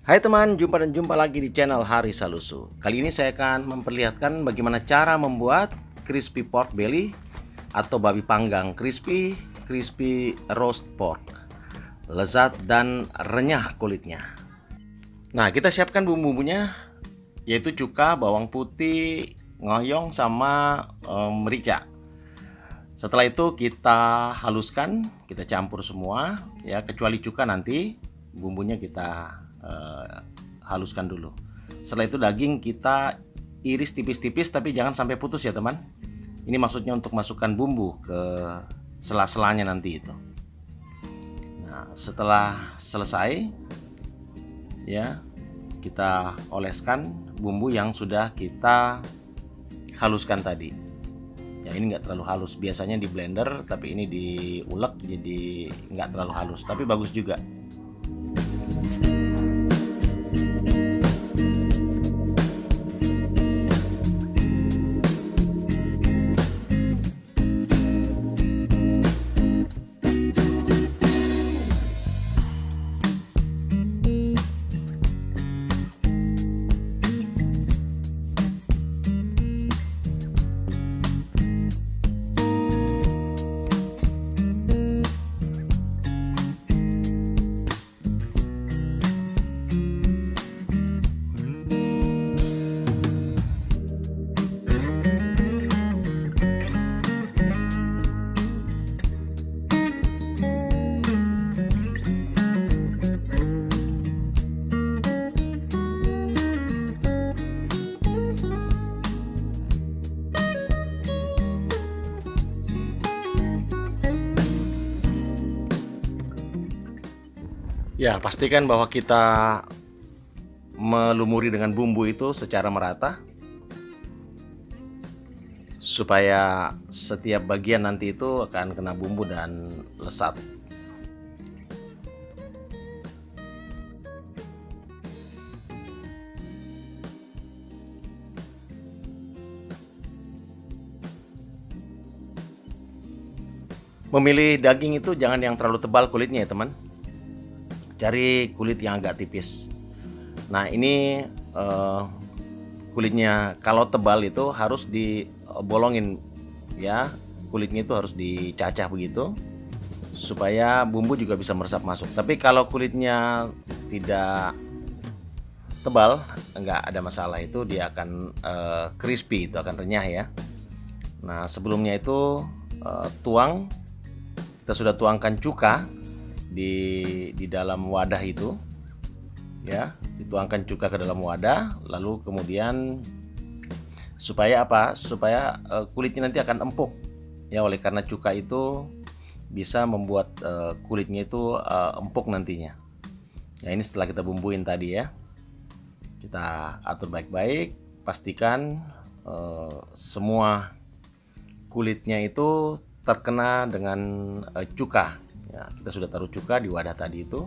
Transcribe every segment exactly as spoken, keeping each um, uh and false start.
Hai teman, jumpa dan jumpa lagi di channel Hari Salusu. Kali ini saya akan memperlihatkan bagaimana cara membuat crispy pork belly atau babi panggang crispy, crispy roast pork. Lezat dan renyah kulitnya. Nah, kita siapkan bumbu-bumbunya, yaitu cuka, bawang putih, ngoyong, sama e, merica. Setelah itu kita haluskan, kita campur semua, ya kecuali cuka nanti bumbunya kita Uh, haluskan dulu. Setelah itu daging kita iris tipis-tipis, tapi jangan sampai putus ya teman. Ini maksudnya untuk masukkan bumbu ke sela-selanya nanti itu. Nah, setelah selesai ya, kita oleskan bumbu yang sudah kita haluskan tadi. Ya, ini nggak terlalu halus, biasanya di blender, tapi ini diulek jadi nggak terlalu halus, tapi bagus juga. Ya, pastikan bahwa kita melumuri dengan bumbu itu secara merata supaya setiap bagian nanti itu akan kena bumbu dan lesat. Memilih daging itu jangan yang terlalu tebal kulitnya ya teman. Cari kulit yang agak tipis. Nah, ini uh, kulitnya kalau tebal itu harus dibolongin ya, kulitnya itu harus dicacah begitu supaya bumbu juga bisa meresap masuk. Tapi kalau kulitnya tidak tebal, enggak ada masalah, itu dia akan uh, crispy, itu akan renyah ya. Nah, sebelumnya itu uh, tuang, kita sudah tuangkan cuka di di dalam wadah itu ya, dituangkan cuka ke dalam wadah, lalu kemudian supaya apa supaya uh, kulitnya nanti akan empuk ya, oleh karena cuka itu bisa membuat uh, kulitnya itu uh, empuk nantinya ya. Ini setelah kita bumbuin tadi ya, kita atur baik-baik, pastikan uh, semua kulitnya itu terkena dengan uh, cuka. Ya, kita sudah taruh cuka di wadah tadi itu.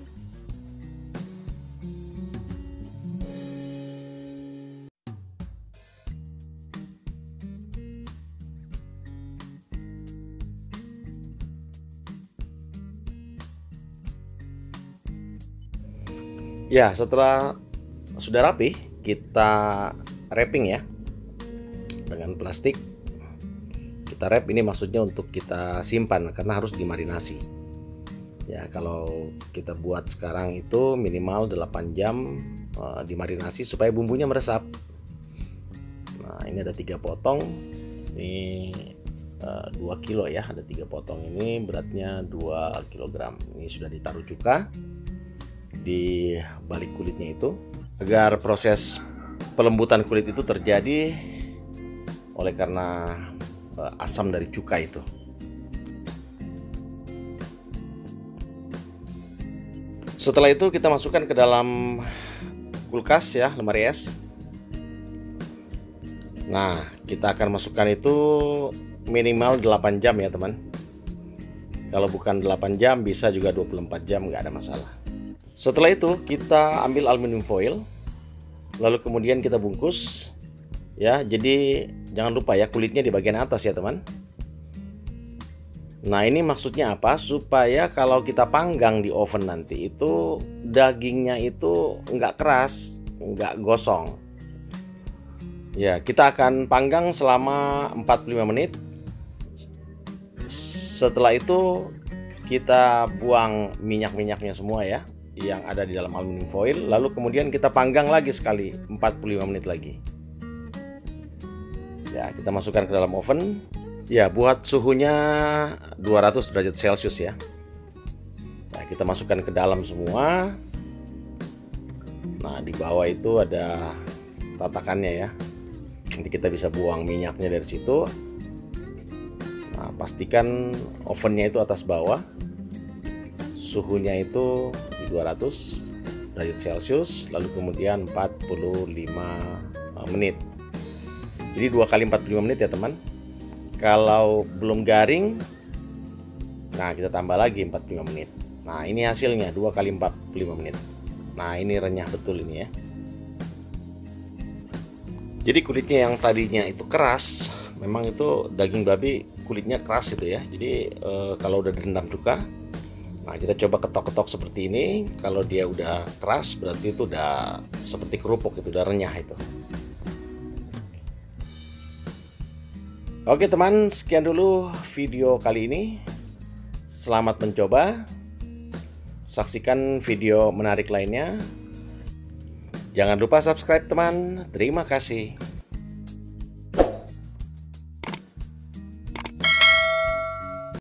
Ya, setelah sudah rapi, kita wrapping ya dengan plastik. Kita wrap, ini maksudnya untuk kita simpan karena harus dimarinasi. Ya, kalau kita buat sekarang itu minimal delapan jam uh, dimarinasi supaya bumbunya meresap. Nah, ini ada tiga potong. Ini uh, dua kilo ya, ada tiga potong, ini beratnya dua kilogram. Ini sudah ditaruh cuka di balik kulitnya itu agar proses pelembutan kulit itu terjadi oleh karena asam dari cuka itu. Setelah itu kita masukkan ke dalam kulkas ya, lemari es. Nah, kita akan masukkan itu minimal delapan jam ya teman. Kalau bukan delapan jam bisa juga dua puluh empat jam, nggak ada masalah. Setelah itu kita ambil aluminium foil, lalu kemudian kita bungkus ya. Jadi jangan lupa ya, kulitnya di bagian atas ya teman. Nah, ini maksudnya apa? Supaya kalau kita panggang di oven nanti itu dagingnya itu nggak keras, nggak gosong. Ya, kita akan panggang selama empat puluh lima menit. Setelah itu kita buang minyak-minyaknya semua ya, yang ada di dalam aluminium foil. Lalu kemudian kita panggang lagi sekali empat puluh lima menit lagi. Ya, kita masukkan ke dalam oven. Ya, buat suhunya dua ratus derajat Celcius ya. Nah, kita masukkan ke dalam semua. Nah, di bawah itu ada tatakannya ya. Nanti kita bisa buang minyaknya dari situ. Nah, pastikan ovennya itu atas bawah. Suhunya itu di dua ratus derajat Celcius, lalu kemudian empat puluh lima menit. Jadi dua kali empat puluh lima menit ya teman. Kalau belum garing, nah kita tambah lagi empat puluh lima menit. Nah, ini hasilnya dua kali empat puluh lima menit. Nah, ini renyah betul ini ya. Jadi kulitnya yang tadinya itu keras, memang itu daging babi kulitnya keras itu ya. Jadi e, kalau udah direndam juga, nah kita coba ketok-ketok seperti ini. Kalau dia udah keras berarti itu udah seperti kerupuk, itu udah renyah itu. Oke teman, sekian dulu video kali ini. Selamat mencoba. Saksikan video menarik lainnya. Jangan lupa subscribe teman. Terima kasih.